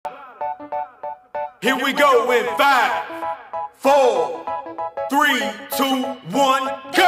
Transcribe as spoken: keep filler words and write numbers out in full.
Here we go in five, four, three, two, one, go!